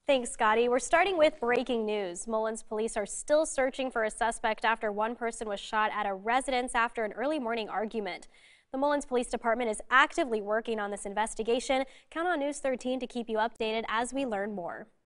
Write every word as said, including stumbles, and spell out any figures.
Thanks, Scotty. We're starting with breaking news. Mullins police are still searching for a suspect after one person was shot at a residence after an early morning argument. The Mullins Police Department is actively working on this investigation. Count on News thirteen to keep you updated as we learn more.